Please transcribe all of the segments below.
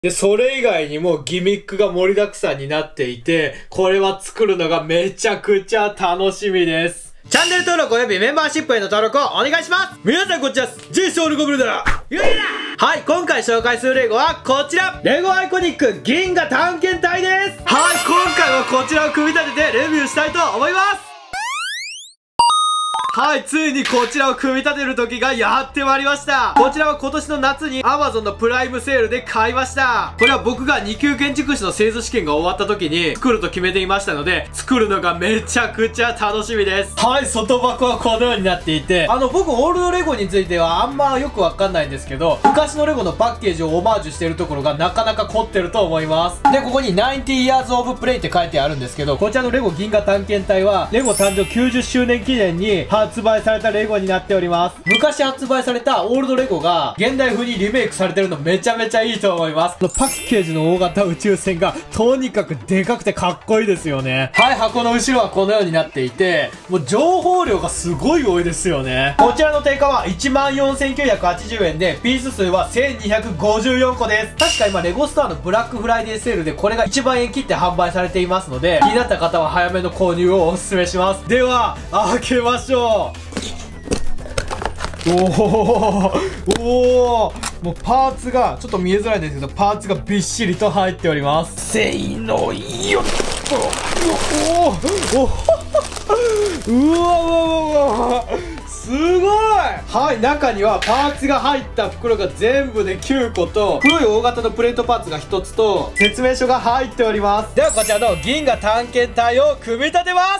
で、それ以外にもギミックが盛りだくさんになっていて、これは作るのがめちゃくちゃ楽しみです。チャンネル登録およびメンバーシップへの登録をお願いします。皆さんこんにちは。J ソウルゴブルだらよいな。はい、今回紹介するレゴはこちら、レゴアイコニック銀河探検隊です。はい、今回はこちらを組み立ててレビューしたいと思います。はい、ついにこちらを組み立てる時がやってまいりました。こちらは今年の夏に Amazon のプライムセールで買いました。これは僕が2級建築士の製図試験が終わった時に作ると決めていましたので、作るのがめちゃくちゃ楽しみです。はい、外箱はこのようになっていて、僕オールドレゴについてはあんまよくわかんないんですけど、昔のレゴのパッケージをオマージュしているところがなかなか凝ってると思います。で、ここに90 years of play って書いてあるんですけど、こちらのレゴ銀河探検隊はレゴ誕生90周年記念に発売されたレゴになっております。昔発売されたオールドレゴが現代風にリメイクされてるのめちゃめちゃいいと思います。パッケージの大型宇宙船がとにかくでかくてかっこいいですよね。はい、箱の後ろはこのようになっていて、もう情報量がすごい多いですよね。こちらの定価は 14,980 円で、ピース数は1254個です。確か今レゴストアのブラックフライデーセールでこれが1万円切って販売されていますので、気になった方は早めの購入をお勧めします。では、開けましょう。おお、もうパーツがちょっと見えづらいんですけど、パーツがびっしりと入っております。せいのよっと、うわすごい。はい、中にはパーツが入った袋が全部で9個と、黒い大型のプレートパーツが1つと、説明書が入っております。ではこちらの銀河探検隊を組み立てます。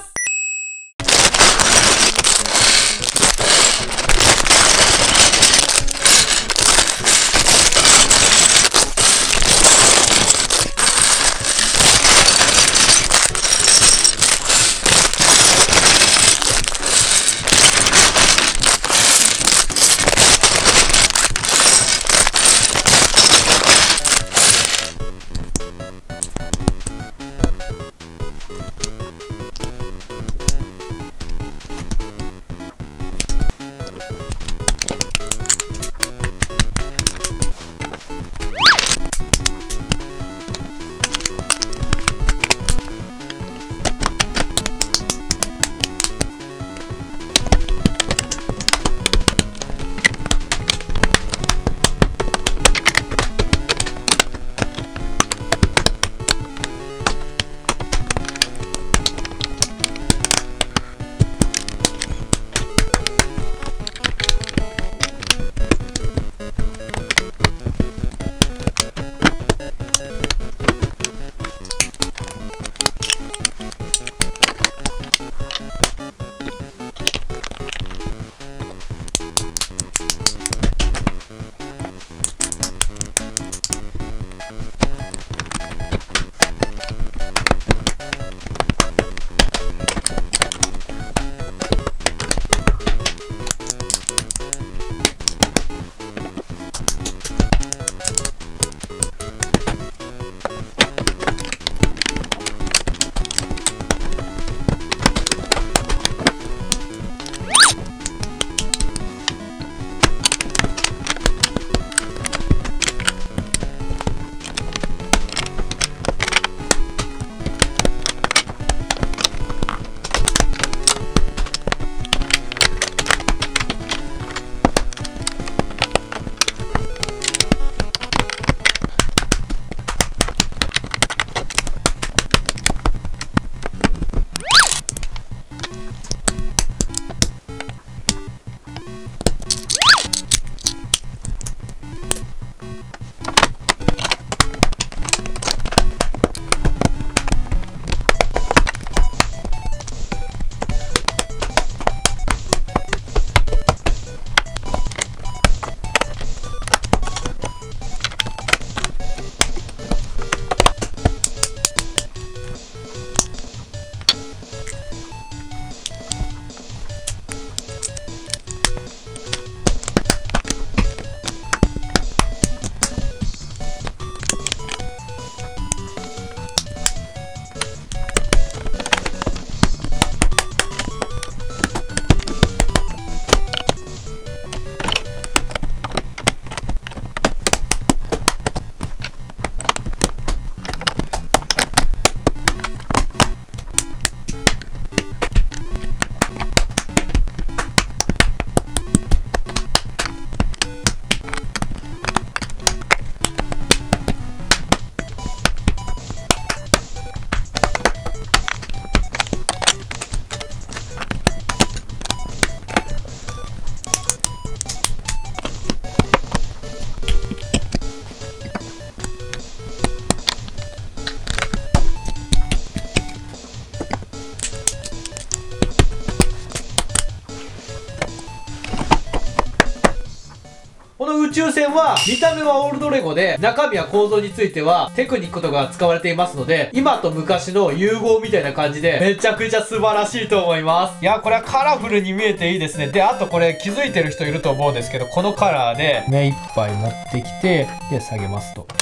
風船は見た目はオールドレゴで中身は構造についてはテクニックとかが使われていますので、今と昔の融合みたいな感じでめちゃくちゃ素晴らしいと思います。いや、これはカラフルに見えていいですね。で、あとこれ気づいてる人いると思うんですけど、このカラーで目いっぱい持ってきて、で、下げますと。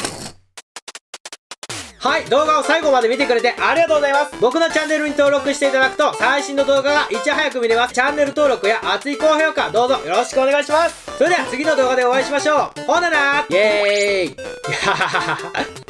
はい、動画を最後まで見てくれてありがとうございます。僕のチャンネルに登録していただくと最新の動画がいち早く見れます。チャンネル登録や熱い高評価どうぞよろしくお願いします。それでは次の動画でお会いしましょう。ほななーイエーイ